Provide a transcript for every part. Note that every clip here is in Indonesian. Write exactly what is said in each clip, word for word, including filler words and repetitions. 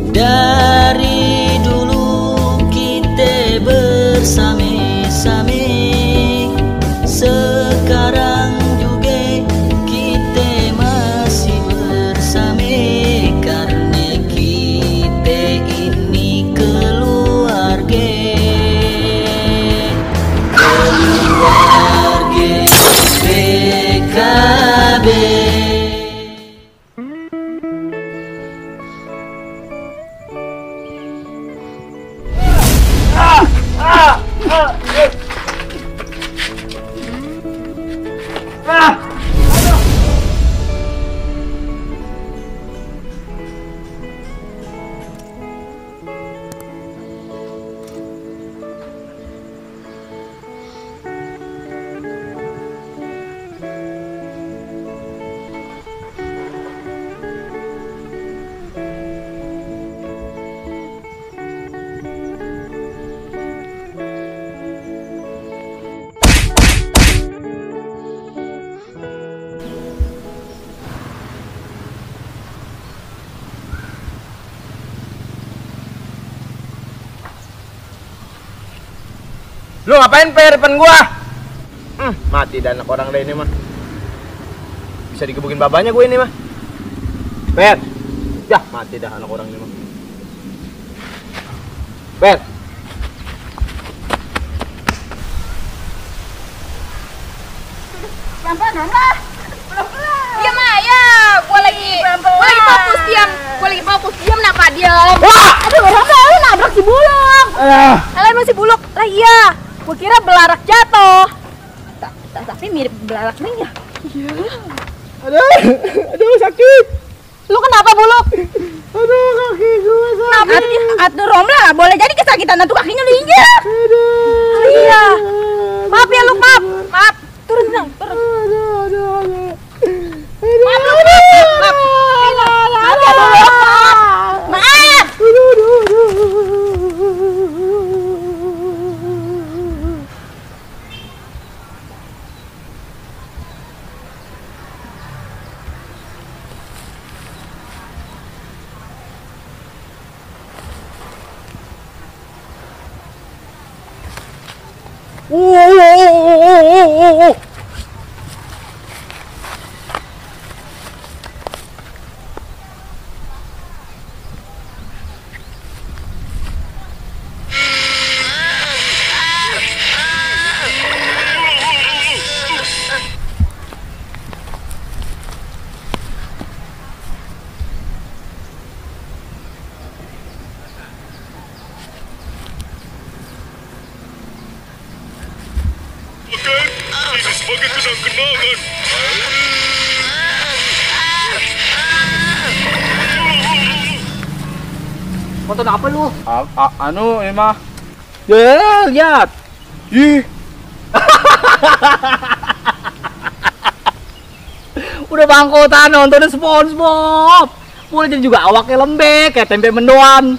Dari dulu kita bersame-same, sekarang juga kita masih bersame, karena kita ini keluarga, keluarga P K B. Lu ngapain per depan gua? Hmm, mati dah anak orang lain ini mah. Bisa digebukin babanya gue ini mah. Per. Dah mati dah anak orang ini mah. Per. Pelan-pelan lah. Pelan-pelan. Diam aja. Gua lagi gua lagi fokus diam. Gua lagi fokus diam, kenapa diam? Wah! Aduh, Rama, lu nabrak si Buluk. Ah. Kalian masih Buluk. Lah iya. Gua kira belarak jatuh. Ta- ta- Tapi mirip belarak nih ya. Iya. Aduh, aduh sakit. Lu kenapa Buluk? Aduh kaki gua sakit. At Atuh Romla, boleh jadi kesakitan tuh kakinya lu injak. Aduh. Oh, iya. Maaf ya lu, maaf. Maaf. Turun dong, turun. Aduh, aduh, aduh. Maaf lu, maaf. Maaf. Maaf ya Buluk. Maaf. Aduh, aduh, aduh. Oh, oh, oh, oh, oh, oh. Ini sebagai kenang-kenangan. Nonton apa lu? A a anu ini mah. Ya, lihat. Ih. Udah bangkotan nonton SpongeBob. Mulai jadi juga awaknya lembek kayak tempe mendoan.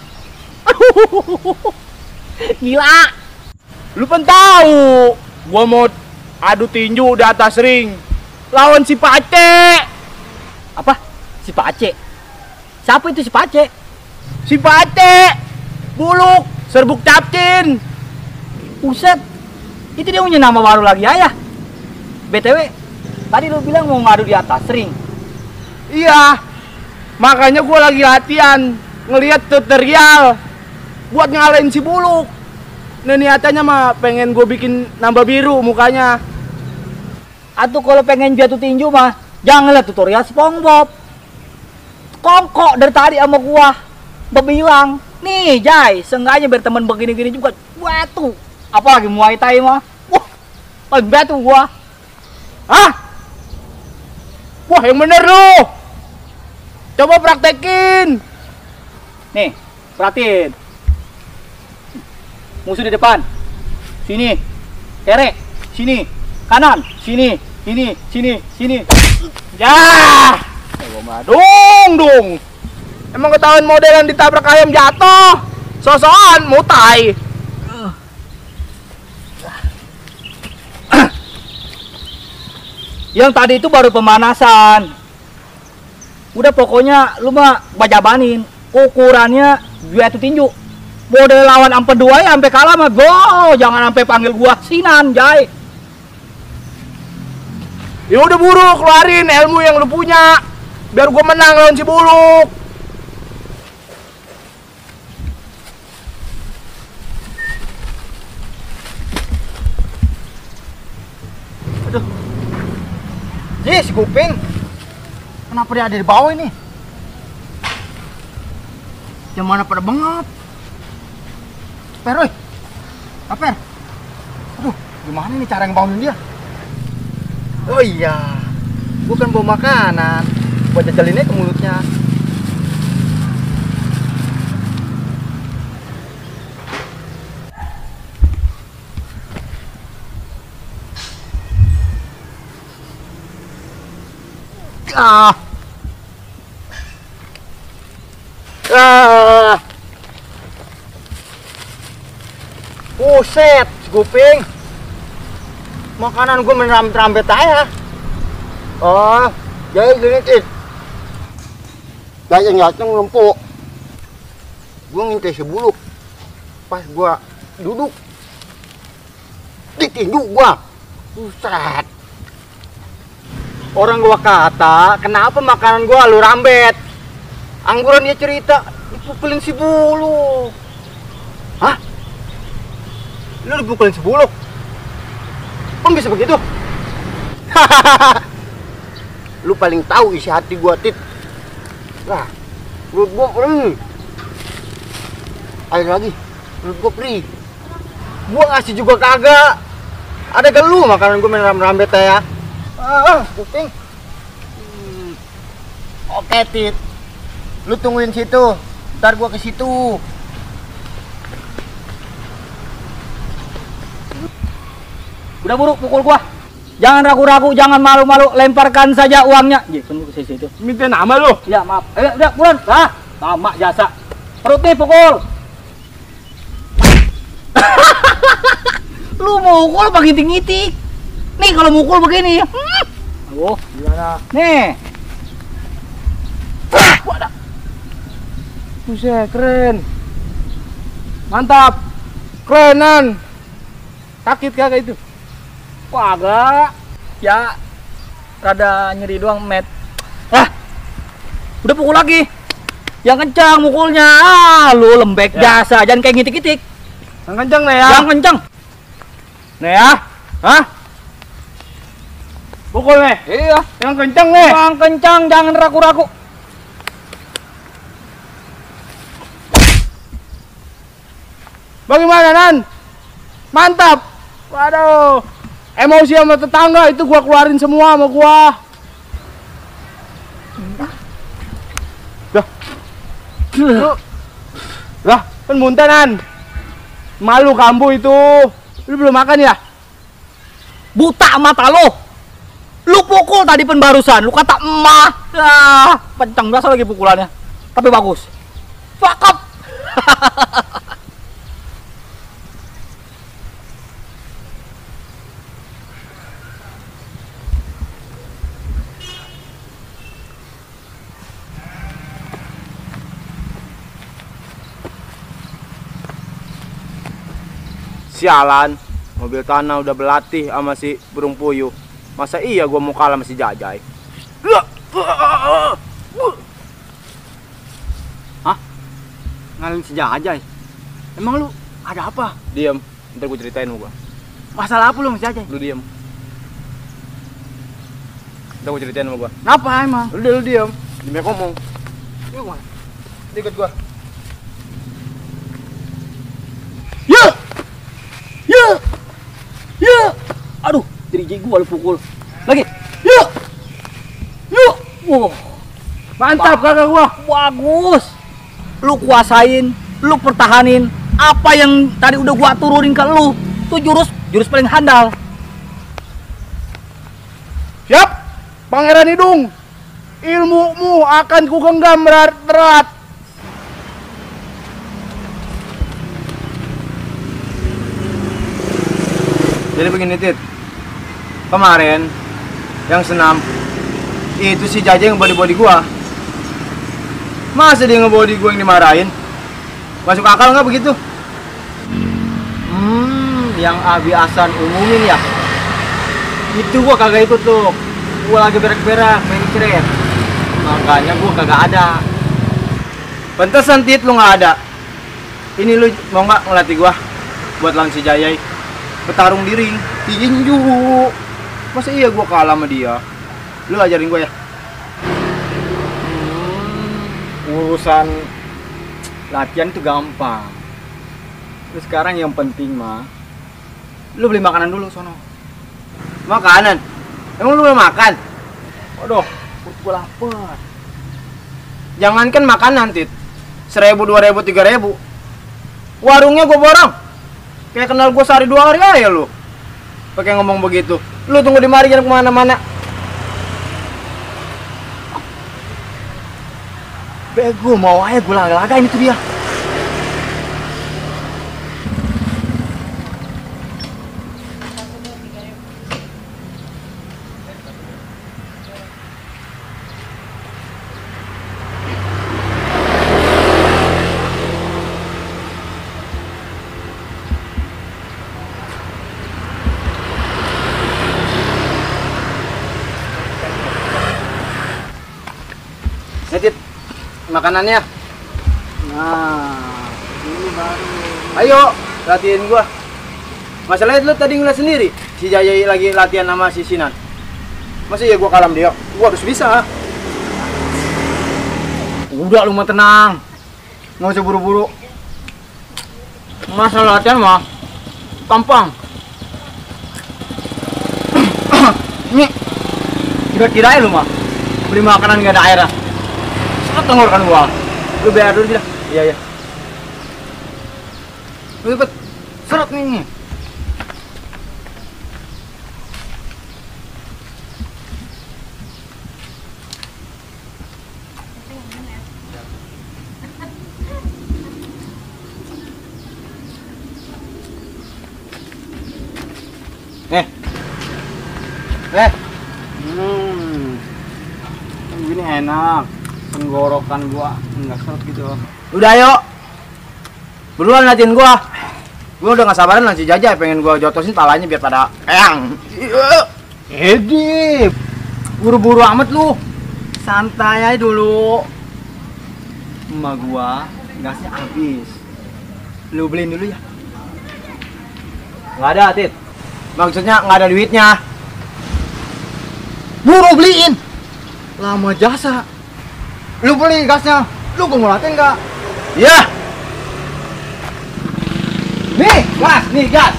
Gila. Lu kan tahu gua mau adu tinju di atas ring lawan si Pace. Apa? Si Pace? Siapa itu si Pace? Si Pace Buluk Serbuk Capcin. Buset, itu dia punya nama baru lagi ya. B T W, tadi lu bilang mau ngadu di atas ring. Iya, makanya gua lagi latihan ngelihat tutorial buat ngalahin si Buluk. Nah niatannya mah pengen gue bikin nambah biru mukanya. Atau kalau pengen jatuh tinju mah jangan lihat tutorial SpongeBob. Kongkok dari tadi sama gua bilang, nih Jai, seenggaknya berteman begini-gini juga. Batu, apalagi Muay Thai mah. Wah, paling batu gua. Hah? Wah yang bener lu. Coba praktekin. Nih, perhatiin. Musuh di depan, sini, kere, sini, kanan, sini, ini, sini, sini, ya, dong, dong, emang ketahuan model yang ditabrak ayam jatuh, sosokan, mutai. Yang tadi itu baru pemanasan, udah pokoknya lu mah bajabanin, ukurannya dua itu tinju. Model lawan ampe dua ya sampai kalah mah. Bo, jangan sampai panggil gua Sinan, Jai. Ya udah buru keluarin ilmu yang lu punya biar gua menang lawan si Buluk. Aduh. Ji, si kuping. Kenapa dia ada di bawah ini? Yang mana pada bengap? Per, oi. Aper. Aduh, gimana nih cara ngebangunin dia? Oh iya, bukan bawa makanan, buat jajalinnya ke mulutnya. Ah. Ah. Buset, si kuping. Makanan gue meram-rambet aja. Oh, jadi gini it. Gak yang lempuk. Gue ngintip si Buluk. Pas gue duduk, ditinju gue. Buset. Orang gua kata, kenapa makanan gua lu rambet? Angguran dia cerita, dipukulin si Buluk. Hah? Lu dipukulin si Buluk? Kok bisa begitu? Lu paling tahu isi hati gua, Tit. Nah, perut gua perih. Air lagi, perut gua perih. Gua ngasih juga kagak. Ada gak lu makanan gua main rambet ya? Ah, kuping. Hmm. Oke, Tit. Lu tungguin situ. Ntar gua ke situ. Udah buruk pukul gua. Jangan ragu-ragu, jangan malu-malu, lemparkan saja uangnya. Ji, tunggu ke situ. Minta nama lu. Ya, maaf. Eh, udah, buruan. Ah, nama jasa. Perut nih pukul. Lu mukul pakai ngitik-ngitik. Nih kalau mukul begini. Hmm. Oh, gimana? Nih. Ah, wadah. Buset, keren. Mantap. Kerenan. Sakit kagak itu? Kagak. Ya rada nyeri doang, Met. Ah. Udah pukul lagi. Yang kencang mukulnya. Ah, lu lembek ya. Jasa, jangan kayak ngitik-ngitik. Yang kencang nih ya. Yang kencang. Nih ya. Hah? Pukul nih. Iya, yang kencang nih. Yang kencang, jangan ragu-ragu. Bagaimana, Nan? Mantap. Waduh. Emosi sama tetangga itu gua keluarin semua sama gua. Dah. Lah, kan muntah, Nan. Malu kambu itu. Lu belum makan ya? Buta mata lo. Lu pukul tadi pen barusan, lu kata emah. Ah, pencang biasa lagi pukulannya. Tapi bagus. Fuck up. Sialan, mobil tanah udah berlatih sama si burung puyuh. Masa iya gua mau kalah sama si Jajai? Hah? Ngalahin si Jajai? Emang lu ada apa? Diam, ntar gua ceritain sama gua. Masalah apa lu sama si Jajai? Lu diam. Ntar gua ceritain sama gua. Kenapa emang? Lu, lu diam, dia ngomong. Yuk, mana? Ikut gua. Ya! Ya! Ya! Aduh, diriji gua lu pukul. Lagi. Ya! Ya! Wow. Mantap kakak gua. Bagus. Lu kuasain, lu pertahanin apa yang tadi udah gua turunin ke lu. Tuh jurus, jurus paling handal. Siap, Pangeran Hidung. Ilmumu akan ku genggam erat-erat. Jadi begini, Tit. Kemarin yang senam itu si Jajai yang body-body gua. Masa dia ngebody gue yang dimarahin? Masuk akal nggak begitu? Hmm, yang Abi-Asan umumin ya? Itu gua kagak ikut tuh. Gua lagi berak-berak main keren. Makanya gua kagak ada. Pantesan Tit lu nggak ada. Ini lu mau nggak ngelatih gua buat lawan si Jayai? Bertarung di ring, tinju. Masa iya gua kalah sama dia? Lu ajarin gua ya. Hmm, urusan latihan itu gampang. Terus sekarang yang penting mah, lu beli makanan dulu sono. Makanan? Emang lu belum makan? Waduh, perut gua lapar. Jangankan makanan, Tit. Seribu, dua ribu, tiga ribu. Warungnya gua borong. Kayak kenal gua sehari dua hari aja lu. Pakai ngomong begitu. Lu tunggu di mari, jangan kemana-mana. Bego, mau aja gua laga-lagain itu dia. Tit, makanannya. Nah, ini baru. Ayo, latihan gua. Masalahnya lu tadi ngeliat sendiri, si Jayai lagi latihan sama si Sinan. Masa iya gua kalam dia? Gua harus bisa. Udah lu mah tenang. Nggak usah buru-buru. Masalah latihan mah gampang. Nih, kira-kira ya lu mah beli makanan nggak ada airnya. Tenggorokan gua. Lu bayar dulu dah. Iya, iya. Lu cepet. Seret nih. Eh. Eh. Hmm. Begini enak. Tenggorokan gua enggak seret gitu. Udah ayo. Buruan latihan gua. Gua udah gak sabaran nanti Jajah pengen gua jotosin palanya biar pada eyang. Edi, buru-buru amat lu. Santai aja dulu. Emak gua gasnya habis. Lu beliin dulu ya. Nggak ada, Tit. Maksudnya nggak ada duitnya. Buru beliin. Lama jasa. Lu beli gasnya. Lu gua mau latihan nggak? Iya. Nih, gas, nih gas.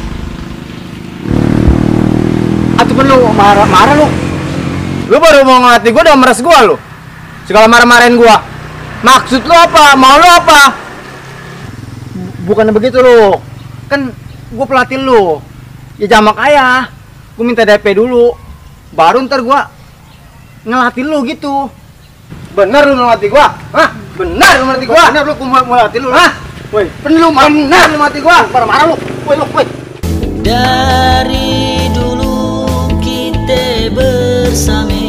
Atuh kan lu marah-marah lu. Lu baru mau ngelatih gua udah meres gua lu. Segala marah-marahin gua. Maksud lu apa? Mau lu apa? Bukannya begitu lu. Kan gua pelatih lu. Ya jamak ayah. Gua minta D P dulu. Baru ntar gua ngelatih lu gitu. Bener lu ngelatih gua? Hah? Bener lu ngelatih gua? Bener lu gua mau latih lu. Hah? Woi, Bener lu bener lu ngelatih gua? marah-marah lu. Woi, lu, woi. Dari dulu kita bersama